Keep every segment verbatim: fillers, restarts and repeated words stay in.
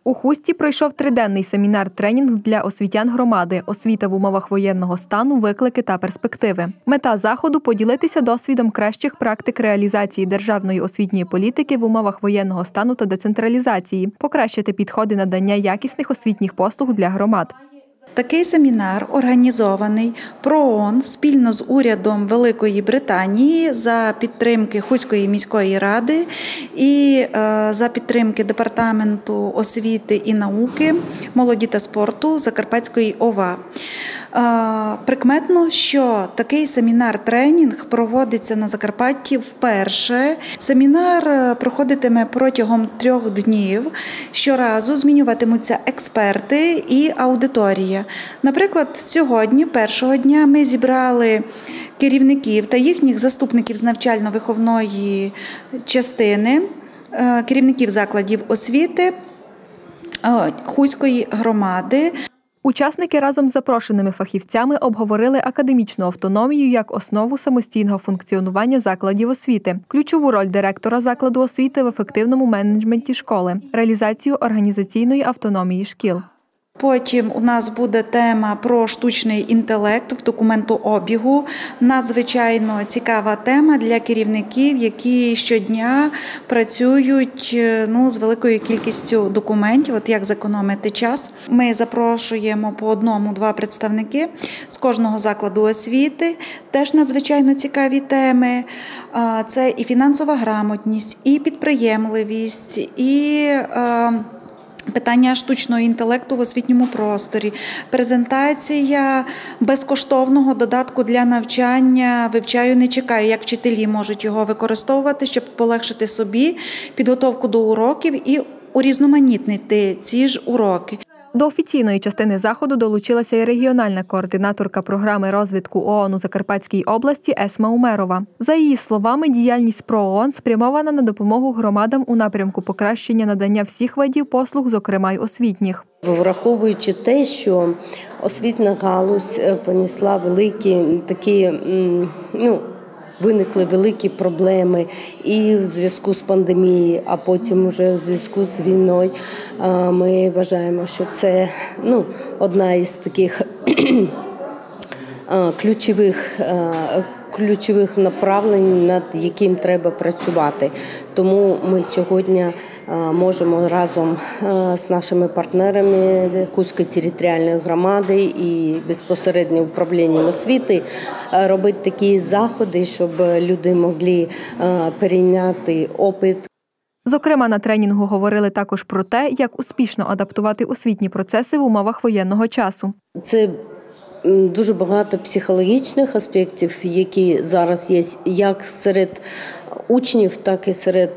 У Хусті пройшов триденний семінар-тренінг для освітян громади «Освіта в умовах воєнного стану. Виклики та перспективи». Мета заходу – поділитися досвідом кращих практик реалізації державної освітньої політики в умовах воєнного стану та децентралізації, покращити підходи надання якісних освітніх послуг для громад. Такий семінар організований ПРООН спільно з урядом Великої Британії за підтримки Хуської міської ради і за підтримки Департаменту освіти і науки, молоді та спорту Закарпатської ОВА. Прикметно, що такий семінар-тренінг проводиться на Закарпатті вперше. Семінар проходитиме протягом трьох днів. Щоразу змінюватимуться експерти і аудиторія. Наприклад, сьогодні, першого дня, ми зібрали керівників та їхніх заступників з навчально-виховної частини, керівників закладів освіти Хуської громади. Учасники разом з запрошеними фахівцями обговорили академічну автономію як основу самостійного функціонування закладів освіти, ключову роль директора закладу освіти в ефективному менеджменті школи, реалізацію організаційної автономії шкіл. Потім у нас буде тема про штучний інтелект в документообігу. Надзвичайно цікава тема для керівників, які щодня працюють ну, з великою кількістю документів, от як зекономити час. Ми запрошуємо по одному-два представники з кожного закладу освіти. Теж надзвичайно цікаві теми. Це і фінансова грамотність, і підприємливість, і питання штучного інтелекту в освітньому просторі, презентація безкоштовного додатку для навчання «Вивчаю, не чекаю», як вчителі можуть його використовувати, щоб полегшити собі підготовку до уроків і урізноманітнити ці ж уроки. До офіційної частини заходу долучилася і регіональна координаторка програми розвитку ООН у Закарпатській області Есма Умерова. За її словами, діяльність ПРООН спрямована на допомогу громадам у напрямку покращення надання всіх видів послуг, зокрема й освітніх. Враховуючи те, що освітня галузь понесла великі такі, ну, виникли великі проблеми і в зв'язку з пандемією, а потім вже в зв'язку з війною. Ми вважаємо, що це ну, одна із таких ключових ключових направлень, над яким треба працювати. Тому ми сьогодні можемо разом з нашими партнерами Хуської територіальної громади і безпосередньо управлінням освіти робити такі заходи, щоб люди могли перейняти опит. Зокрема, на тренінгу говорили також про те, як успішно адаптувати освітні процеси в умовах воєнного часу. Це дуже багато психологічних аспектів, які зараз є як серед учнів, так і серед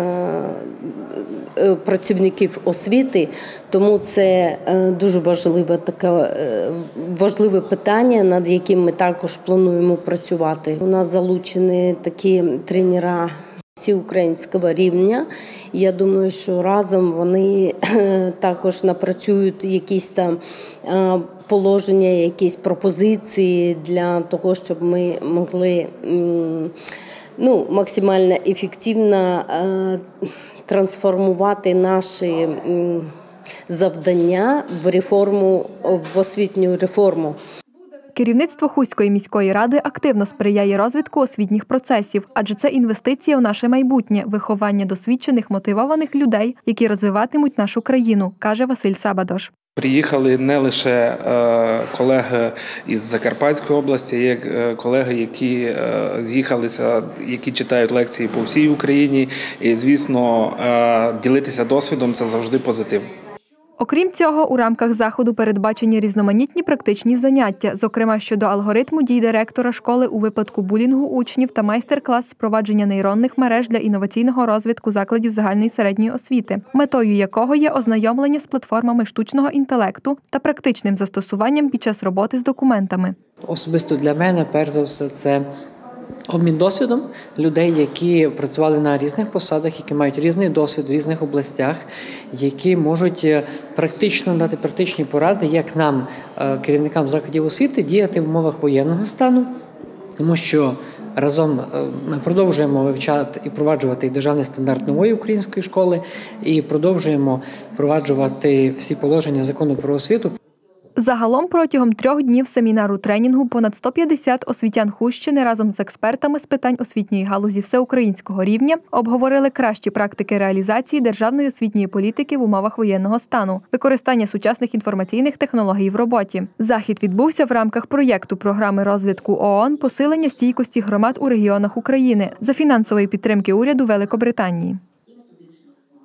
е, працівників освіти. Тому це дуже важливе, таке, важливе питання, над яким ми також плануємо працювати. У нас залучені такі тренера всеукраїнського рівня. Я думаю, що разом вони також напрацюють якісь там положення, якісь пропозиції для того, щоб ми могли ну, максимально ефективно трансформувати наші завдання в реформу, в освітню реформу. Керівництво Хуської міської ради активно сприяє розвитку освітніх процесів, адже це інвестиція в наше майбутнє, виховання досвідчених, мотивованих людей, які розвиватимуть нашу країну, каже Василь Сабадош. Приїхали не лише колеги із Закарпатської області, є колеги, які з'їхалися, які читають лекції по всій Україні. І, звісно, ділитися досвідом – це завжди позитив. Окрім цього, у рамках заходу передбачені різноманітні практичні заняття, зокрема щодо алгоритму дій директора школи у випадку булінгу учнів та майстер-клас з впровадження нейронних мереж для інноваційного розвитку закладів загальної середньої освіти, метою якого є ознайомлення з платформами штучного інтелекту та практичним застосуванням під час роботи з документами. Особисто для мене, перш за все, це обмін досвідом людей, які працювали на різних посадах, які мають різний досвід в різних областях, які можуть практично дати практичні поради, як нам, керівникам закладів освіти, діяти в умовах воєнного стану, тому що Разом ми продовжуємо вивчати і впроваджувати державний стандарт нової української школи і продовжуємо впроваджувати всі положення закону про освіту. Загалом протягом трьох днів семінару-тренінгу понад сто п'ятдесят освітян Хустщини разом з експертами з питань освітньої галузі всеукраїнського рівня обговорили кращі практики реалізації державної освітньої політики в умовах воєнного стану, використання сучасних інформаційних технологій в роботі. Захід відбувся в рамках проєкту програми розвитку ООН «Посилення стійкості громад у регіонах України» за фінансової підтримки уряду Великобританії.